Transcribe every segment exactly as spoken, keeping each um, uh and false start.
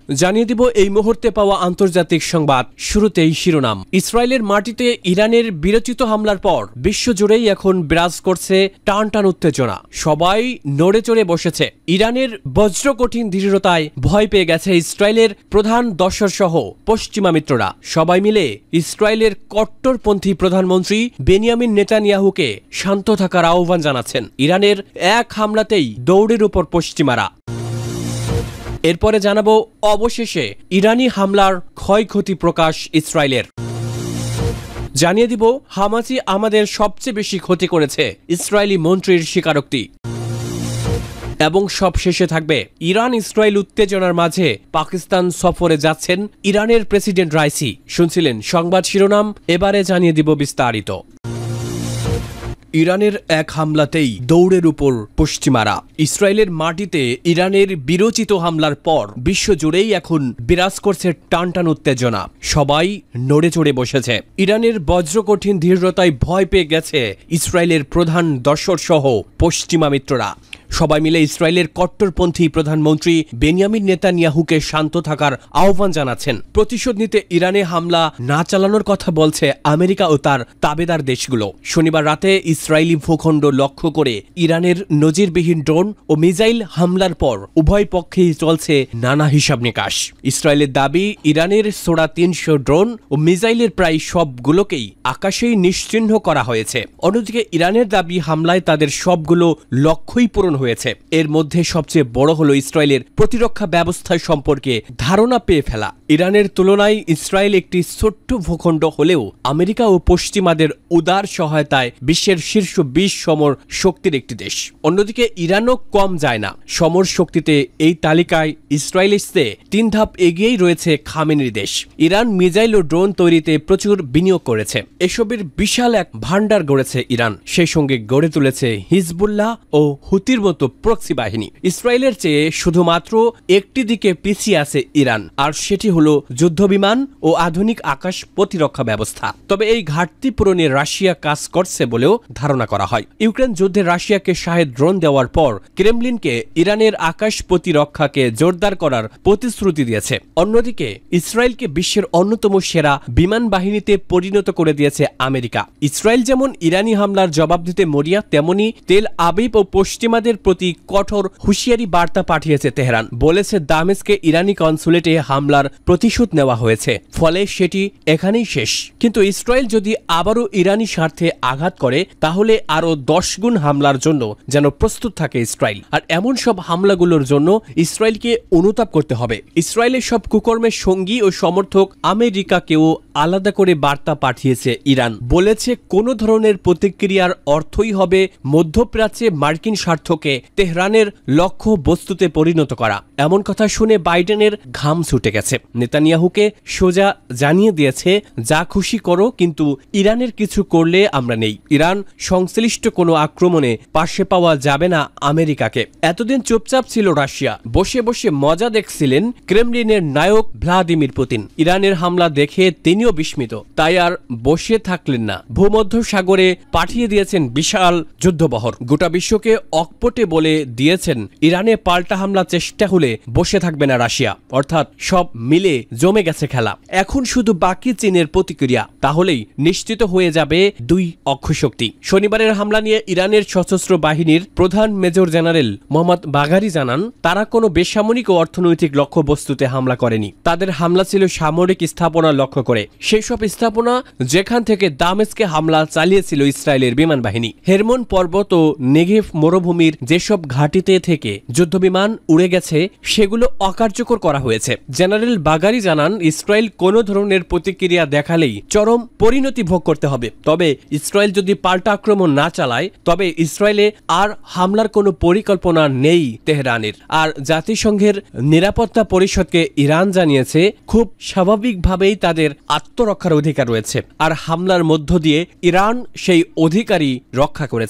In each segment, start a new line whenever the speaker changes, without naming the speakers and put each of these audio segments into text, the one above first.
জানিয়ে দিব এই মুহূর্তে পাওয়া আন্তর্জাতিক সংবাদ। শুরুতেই শিরোনাম। ইসরায়েলের মাটিতে ইরানের বিরচিত হামলার পর বিশ্বজুড়েই এখন বিরাজ করছে টান টান উত্তেজনা। সবাই নড়ে চড়ে বসেছে। ইরানের বজ্রকঠিন দৃঢ়তায় ভয় পেয়ে গেছে ইসরায়েলের প্রধান দর্শক সহ পশ্চিমা মিত্ররা। সবাই মিলে ইসরায়েলের কট্টরপন্থী প্রধানমন্ত্রী বেনিয়ামিন নেতানিয়াহুকে শান্ত থাকার আহ্বান জানাচ্ছেন। ইরানের এক হামলাতেই দৌড়ের উপর পশ্চিমারা। এরপরে জানাবো অবশেষে ইরানি হামলার ক্ষয়ক্ষতি প্রকাশ ইসরায়েলের। জানিয়ে দিব হামাসই আমাদের সবচেয়ে বেশি ক্ষতি করেছে, ইসরায়েলি মন্ত্রীর স্বীকারোক্তি। এবং সব শেষে থাকবে ইরান ইসরায়েল উত্তেজনার মাঝে পাকিস্তান সফরে যাচ্ছেন ইরানের প্রেসিডেন্ট রাইসি। শুনছিলেন সংবাদ শিরোনাম, এবারে জানিয়ে দিব বিস্তারিত। ইরানের এক হামলাতেই দৌড়ের উপর পশ্চিমারা। ইসরায়েলের মাটিতে ইরানের বিরচিত হামলার পর বিশ্বজুড়েই এখন বিরাজ করছে টানটান উত্তেজনা। সবাই নড়ে চড়ে বসেছে। ইরানের বজ্রকঠিন দৃঢ়তায় ভয় পেয়ে গেছে ইসরায়েলের প্রধান দর্শক সহ পশ্চিমা মিত্ররা। সবাই মিলে ইসরায়েলের কট্টরপন্থী প্রধানমন্ত্রী বেনিয়ামিন নেতানিয়াহুকে শান্ত থাকার আহ্বান জানাচ্ছেন। প্রতিশোধ নিতে ইরানে হামলা না চালানোর কথা বলছে আমেরিকা ও তার তাবেদার দেশগুলো। শনিবার রাতে ইসরায়েলি ভূখণ্ড লক্ষ্য করে ইরানের নজিরবিহীন ড্রোন ও মিসাইল হামলার পর উভয় পক্ষেই চলছে নানা হিসাব নিকাশ। ইসরায়েলের দাবি, ইরানের সোড়া তিনশো ড্রোন ও মিসাইলের প্রায় সবগুলোকেই আকাশেই নিশ্চিহ্ন করা হয়েছে। অন্যদিকে ইরানের দাবি, হামলায় তাদের সবগুলো লক্ষ্যই পূরণ হয়েছে। এর মধ্যে সবচেয়ে বড় হলো ইসরায়েলের প্রতিরক্ষা ব্যবস্থা সম্পর্কে ধারণা পেয়ে ফেলা। ইরানের তুলনায় ইসরায়েল একটি ছোট্ট ভূখণ্ড হলেও আমেরিকা ও পশ্চিমাদের উদার সহায়তায় বিশ্বের শীর্ষ বিশ সমর শক্তির একটি দেশ। অন্যদিকে ইরানও কম যায় না। সমর শক্তিতে এই তালিকায় ইসরায়েলের চেয়ে তিন ধাপ এগিয়েই রয়েছে খামেনির দেশ। ইরান মিসাইল ও ড্রোন তৈরিতে প্রচুর বিনিয়োগ করেছে। এসবের বিশাল এক ভান্ডার গড়েছে ইরান। সেই সঙ্গে গড়ে তুলেছে হিজবুল্লাহ ও হুতির মতো প্রক্সি বাহিনী। ইসরায়েলের চেয়ে শুধুমাত্র একটি দিকে পিছিয়ে আছে ইরান, আর সেটি হলো যুদ্ধবিমান ও আধুনিক আকাশ প্রতিরক্ষা ব্যবস্থা। তবে এই ঘাটতি পূরণে রাশিয়া কাজ করছে বলেও ধারণা করা হয়। ইউক্রেন যুদ্ধে রাশিয়াকে শাহেদ ড্রোন দেওয়ার পর ক্রেমলিনকে ইরানের আকাশ প্রতিরক্ষাকে জোরদার করার প্রতিশ্রুতি দিয়েছে। অন্যদিকে ইসরায়েলকে বিশ্বের অন্যতম সেরা বিমান বাহিনীতে পরিণত করে দিয়েছে আমেরিকা। ইসরায়েল যেমন ইরানি হামলার জবাব দিতে মরিয়া, তেমনি তেল আবিব ও পশ্চিমাদের প্রতি কঠোর হুঁশিয়ারি বার্তা পাঠিয়েছে তেহরান। বলেছে দামেস্কে ইরানি কনসুলেটে হামলার প্রতিশোধ নেওয়া হয়েছে, ফলে সেটি এখানেই শেষ। কিন্তু ইসরায়েল যদি আবারও ইরানি স্বার্থে আঘাত করে, তাহলে আরও দশ গুণ হামলার জন্য যেন প্রস্তুত থাকে ইসরায়েল। আর এমন সব হামলাগুলোর জন্য ইসরায়েলকে অনুতাপ করতে হবে। ইসরায়েলের সব কুকর্মের সঙ্গী ও সমর্থক আমেরিকাকেও আলাদা করে বার্তা পাঠিয়েছে ইরান। বলেছে কোনো ধরনের প্রতিক্রিয়ার অর্থই হবে মধ্যপ্রাচ্যে মার্কিন স্বার্থকে তেহরানের লক্ষ্য বস্তুতে পরিণত করা। এমন কথা শুনে বাইডেনের ঘাম ছুটে গেছে। নেতানিয়াহুকে সোজা জানিয়ে দিয়েছে, যা খুশি করো, কিন্তু ইরানের কিছু করলে আমরা নেই। ইরান সংশ্লিষ্ট কোনো আক্রমণে পাশে পাওয়া যাবে না আমেরিকাকে। এতদিন চুপচাপ ছিল রাশিয়া, বসে বসে মজা দেখছিলেন ক্রেমলিনের নায়ক ভ্লাদিমির পুতিন। ইরানের হামলা দেখে তিনিও বিস্মিত, তাই আর বসে থাকলেন না। ভূমধ্য সাগরে পাঠিয়ে দিয়েছেন বিশাল যুদ্ধবহর। গোটা বিশ্বকে অকপটে বলে দিয়েছেন, ইরানে পাল্টা হামলা চেষ্টা হলে বসে থাকবে না রাশিয়া। অর্থাৎ সব মিলে জমে গেছে খেলা। এখন শুধু বাকি চীনের প্রতিক্রিয়া, তাহলেই নিশ্চিত হয়ে যাবে দুই অক্ষশক্তি। শনিবারের হামলা নিয়ে ইরানের সশস্ত্র বাহিনীর প্রধান মেজর জেনারেল মোহাম্মদ বাঘারি জানান, তারা কোনো বেসামরিক ও অর্থনৈতিক লক্ষ্যবস্তুতে হামলা করেনি। তাদের হামলা ছিল সামরিক স্থাপনা লক্ষ্য করে। সেই সব স্থাপনা যেখান থেকে দামেস্কে হামলা চালিয়েছিল ইসরায়েলের বিমান বাহিনী। হেরমন পর্বত ও নেগেভ মরুভূমির যেসব ঘাঁটিতে থেকে যুদ্ধবিমান উড়ে গেছে, সেগুলো অকার্যকর করা হয়েছে। জেনারেল বাগারি জানান, ইসরায়েল কোনো ধরনের প্রতিক্রিয়া দেখালেই চরম পরিণতি ভোগ করতে হবে। তবে ইসরায়েল যদি পাল্টা আক্রমণ না চালায়, তবে ইসরায়েলে আর হামলার কোনো পরিকল্পনা নেই তেহরানের। আর জাতিসংঘের নিরাপত্তা পরিষদকে ইরান জানিয়েছে, খুব স্বাভাবিকভাবেই তাদের আত্মরক্ষার অধিকার রয়েছে, আর হামলার মধ্য দিয়ে ইরান সেই অধিকারই রক্ষা করেছে।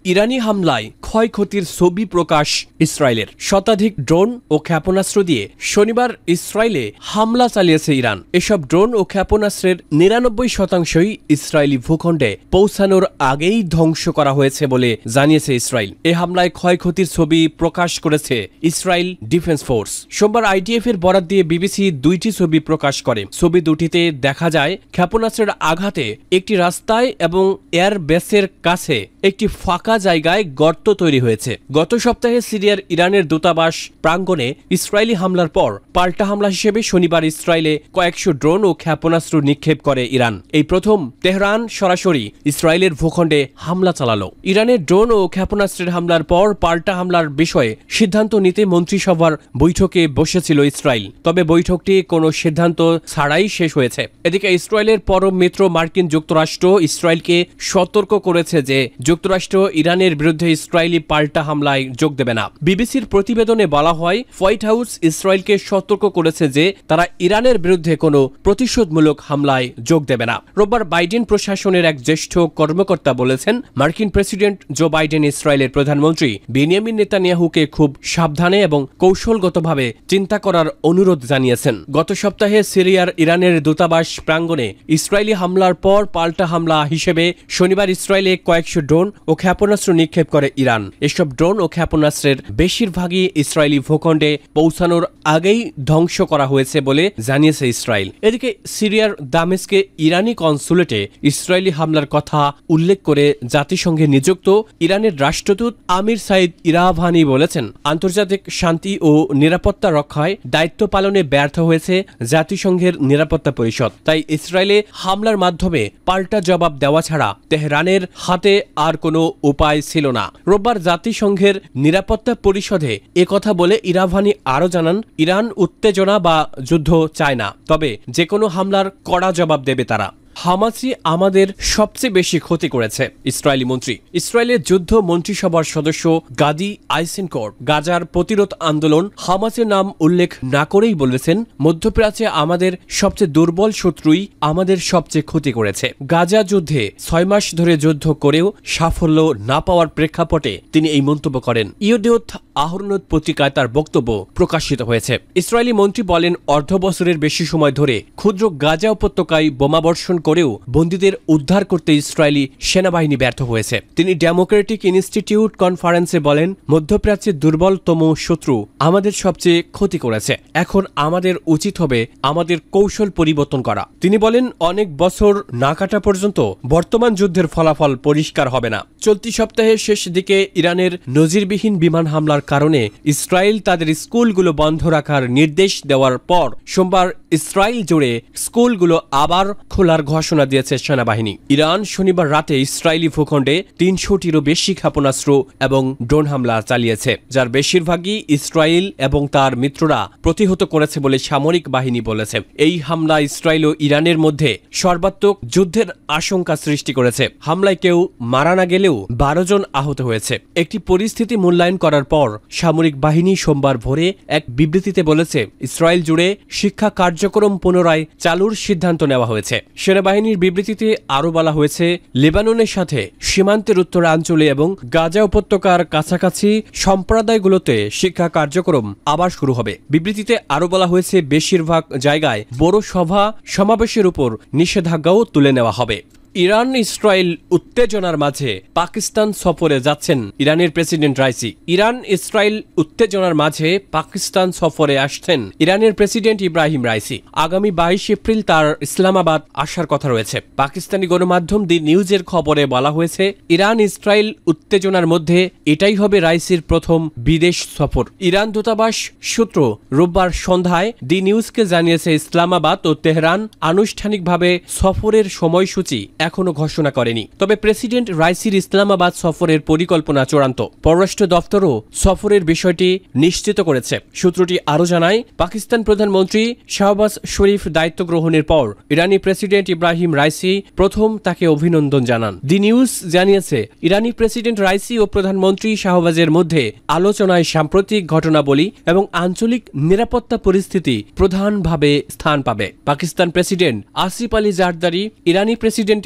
ইরানি হামলায় ক্ষয়ক্ষতির ছবি প্রকাশ ইসরায়েলের। শতাধিক ড্রোন ও ক্ষেপণাস্ত্র দিয়ে শনিবার ইসরায়েলে হামলা চালিয়েছে ইরান। এসব ড্রোন ও ক্ষেপণাস্ত্রের নিরানব্বই শতাংশই ইসরায়েলি ভূখণ্ডে পৌঁছানোর আগেই ধ্বংস করা হয়েছে বলে জানিয়েছে ইসরায়েল। এ হামলায় ক্ষয়ক্ষতির ছবি প্রকাশ করেছে ইসরায়েল ডিফেন্স ফোর্স। সোমবার আইডিএফ এর বরাত দিয়ে বিবিসি দুইটি ছবি প্রকাশ করে। ছবি দুটিতে দেখা যায় ক্ষেপণাস্ত্রের আঘাতে একটি রাস্তায় এবং এয়ার বেসের কাছে একটি ফাঁকা জায়গায় গর্ত তৈরি হয়েছে। গত সপ্তাহে সিরিয়ার ইরানের দূতাবাস প্রাঙ্গণে ইসরায়েলি হামলার পর পাল্টা হামলা হিসেবে শনিবার ইসরায়েলে কয়েকশো ড্রোন ও ক্ষেপণাস্ত্র নিক্ষেপ করে ইরান। এই প্রথম তেহরান সরাসরি ইসরায়েলের ভূখণ্ডে হামলা চালালো। ইরানের ড্রোন ও ক্ষেপণাস্ত্রের হামলার পর পাল্টা হামলার বিষয়ে সিদ্ধান্ত নিতে মন্ত্রিসভার বৈঠকে বসেছিল ইসরায়েল। তবে বৈঠকটি কোনো সিদ্ধান্ত ছাড়াই শেষ হয়েছে। এদিকে ইসরায়েলের পরম মিত্র মার্কিন যুক্তরাষ্ট্র ইসরায়েলকে সতর্ক করেছে যে যুক্তরাষ্ট্র ইরানের বিরুদ্ধে ইসরায়েলি পাল্টা হামলায় যোগ দেবে না। বিবিসির প্রতিবেদনে বলা হয়, হোয়াইট হাউস ইসরায়েলকে সতর্ক করেছে যে তারা ইরানের বিরুদ্ধে কোনো প্রতিশোধমূলক হামলায় যোগ দেবে না। রোববার বাইডেন প্রশাসনের এক জ্যেষ্ঠ কর্মকর্তা বলেছেন, মার্কিন প্রেসিডেন্ট জো বাইডেন ইসরায়েলের প্রধানমন্ত্রী বেনিয়ামিন নেতানিয়াহুকে খুব সাবধানে এবং কৌশলগতভাবে চিন্তা করার অনুরোধ জানিয়েছেন। গত সপ্তাহে সিরিয়ার ইরানের দূতাবাস প্রাঙ্গণে ইসরায়েলি হামলার পর পাল্টা হামলা হিসেবে শনিবার ইসরায়েলে কয়েকশো ড্রোন ও ক্ষেপণাস্ত্র নিক্ষেপ করে ইরান। এসব ড্রোন ও ক্ষেপণাস্ত্রের বেশিরভাগই ইসরায়েলি ভূখণ্ডে পৌঁছানোর আগেই ধ্বংস করা হয়েছে বলে জানিয়েছে ইসরায়েল। এদিকে সিরিয়ার দামেস্কে ইরানি কনসুলেটে ইসরায়েলি হামলার কথা উল্লেখ করে জাতিসংঘে নিযুক্ত ইরানের রাষ্ট্রদূত আমির সাইদ ইরাভানি বলেছেন, আন্তর্জাতিক শান্তি ও নিরাপত্তা রক্ষায় দায়িত্ব পালনে ব্যর্থ হয়েছে জাতিসংঘের নিরাপত্তা পরিষদ। তাই ইসরায়েলে হামলার মাধ্যমে পাল্টা জবাব দেওয়া ছাড়া তেহরানের হাতে আর কোনো উপায় ছিল না। রোববার জাতিসংঘের নিরাপত্তা পরিষদে একথা বলে ইরাভানি আরও জানান, ইরান উত্তেজনা বা যুদ্ধ চায় না, তবে যে কোনো হামলার কড়া জবাব দেবে তারা। হামাসি আমাদের সবচেয়ে বেশি ক্ষতি করেছে, ইসরায়েলি মন্ত্রী। ইসরায়েলের যুদ্ধ মন্ত্রিসভার সদস্য গাদি আইসেনকোর্ট গাজার প্রতিরোধ আন্দোলন হামাসের নাম উল্লেখ না করেই বলেছেন, মধ্যপ্রাচ্যে আমাদের সবচেয়ে দুর্বল শত্রুই আমাদের সবচেয়ে ক্ষতি করেছে। গাজা যুদ্ধে ছয় মাস ধরে যুদ্ধ করেও সাফল্য না পাওয়ার প্রেক্ষাপটে তিনি এই মন্তব্য করেন। ইয়েদিওত আহরনোত পত্রিকায় তার বক্তব্য প্রকাশিত হয়েছে। ইসরায়েলি মন্ত্রী বলেন, অর্ধ বছরের বেশি সময় ধরে ক্ষুদ্র গাজা উপত্যকায় বোমাবর্ষণ করেও বন্দীদের উদ্ধার করতে ইসরায়েলি সেনাবাহিনী ব্যর্থ হয়েছে। তিনি ডেমোক্রেটিক ইনস্টিটিউট কনফারেন্সে বলেন, মধ্যপ্রাচ্যের দুর্বলতম শত্রু আমাদের সবচেয়ে ক্ষতি করেছে। এখন আমাদের উচিত হবে আমাদের কৌশল পরিবর্তন করা। তিনি বলেন, অনেক বছর না কাটা পর্যন্ত বর্তমান যুদ্ধের ফলাফল পরিষ্কার হবে না। চলতি সপ্তাহের শেষ দিকে ইরানের নজিরবিহীন বিমান হামলার কারণে ইসরায়েল তাদের স্কুলগুলো বন্ধ রাখার নির্দেশ দেওয়ার পর সোমবার ইসরায়েল জুড়ে স্কুলগুলো আবার খোলার ঘোষণা দিয়েছে সেনাবাহিনী। ইরান শনিবার রাতে ইসরায়েলি ভূখণ্ডে তিনশোটিরও বেশি ক্ষেপণাস্ত্র এবং ড্রোন হামলা চালিয়েছে, যার বেশিরভাগই ইসরায়েল এবং তার মিত্ররা প্রতিহত করেছে বলে সামরিক বাহিনী বলেছে। এই হামলা ইসরায়েল ও ইরানের মধ্যে সর্বাত্মক যুদ্ধের আশঙ্কা সৃষ্টি করেছে। হামলায় কেউ মারা না গেলেও বারো জন আহত হয়েছে। একটি পরিস্থিতি মূল্যায়ন করার পর সামরিক বাহিনী সোমবার ভোরে এক বিবৃতিতে বলেছে, ইসরায়েল জুড়ে শিক্ষা কার্যক্রম পুনরায় চালুর সিদ্ধান্ত নেওয়া হয়েছে। সেনাবাহিনীর বিবৃতিতে আরও বলা হয়েছে, লেবাননের সাথে সীমান্তের উত্তরাঞ্চলে এবং গাজা উপত্যকার কাছাকাছি সম্প্রদায়গুলোতে শিক্ষা কার্যক্রম আবার শুরু হবে। বিবৃতিতে আরও বলা হয়েছে, বেশিরভাগ জায়গায় বড় সভা সমাবেশের উপর নিষেধাজ্ঞাও তুলে নেওয়া হবে। ইরান ইসরায়েল উত্তেজনার মাঝে পাকিস্তান সফরে যাচ্ছেন ইরানের প্রেসিডেন্ট রাইসি। ইরান ইসরায়েল উত্তেজনার মাঝে পাকিস্তান সফরে আসছেন ইরানের প্রেসিডেন্ট ইব্রাহিম রাইসি। আগামী বাইশ এপ্রিল তার ইসলামাবাদ আসার কথা রয়েছে। পাকিস্তানি গণমাধ্যম দি নিউজের খবরে বলা হয়েছে, ইরান ইসরায়েল উত্তেজনার মধ্যে এটাই হবে রাইসির প্রথম বিদেশ সফর। ইরান দূতাবাস সূত্র রোববার সন্ধ্যায় দি নিউজকে জানিয়েছে, ইসলামাবাদ ও তেহরান আনুষ্ঠানিকভাবে সফরের সময়সূচি এখনো ঘোষণা করেনি। তবে প্রেসিডেন্ট রাইসির ইসলামাবাদ সফরের পরিকল্পনা চূড়ান্ত। পররাষ্ট্র দফতরও সফরের বিষয়টি নিশ্চিত করেছে। সূত্রটি আরও জানায়, পাকিস্তান প্রধানমন্ত্রী শাহবাজ শরীফ দায়িত্ব গ্রহণের পর ইরানি প্রেসিডেন্ট ইব্রাহিম রাইসি প্রথম তাকে অভিনন্দন জানান। দি নিউজ জানিয়েছে, ইরানি প্রেসিডেন্ট রাইসি ও প্রধানমন্ত্রী শাহবাজের মধ্যে আলোচনায় সাম্প্রতিক ঘটনাবলী এবং আঞ্চলিক নিরাপত্তা পরিস্থিতি প্রধানভাবে স্থান পাবে। পাকিস্তান প্রেসিডেন্ট আসিফ আলী জারদারি ইরানি প্রেসিডেন্টের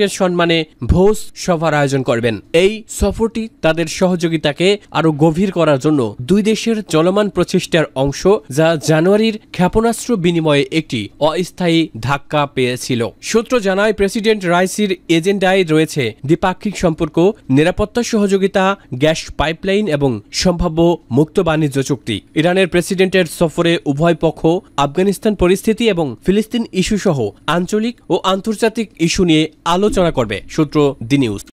প্রেসিডেন্টের সম্মানে ভোজ সভার আয়োজন করবেন। এই সফরটি তাদের সহযোগিতাকে আরো গভীর করার জন্য দুই দেশের চলমান প্রচেষ্টার অংশ, যা জানুয়ারির ক্ষেপণাস্ত্র বিনিময়ে একটি অস্থায়ী ধাক্কা পেয়েছিল। সূত্র জানায়, প্রেসিডেন্ট রাইসির এজেন্ডায় রয়েছে দ্বিপাক্ষিক সম্পর্ক, নিরাপত্তা সহযোগিতা, গ্যাস পাইপলাইন এবং সম্ভাব্য মুক্ত বাণিজ্য চুক্তি। ইরানের প্রেসিডেন্টের সফরে উভয় পক্ষ আফগানিস্তান পরিস্থিতি এবং ফিলিস্তিন ইস্যু সহ আঞ্চলিক ও আন্তর্জাতিক ইস্যু নিয়ে আলোচনা করবে। সূত্র দি নিউজ।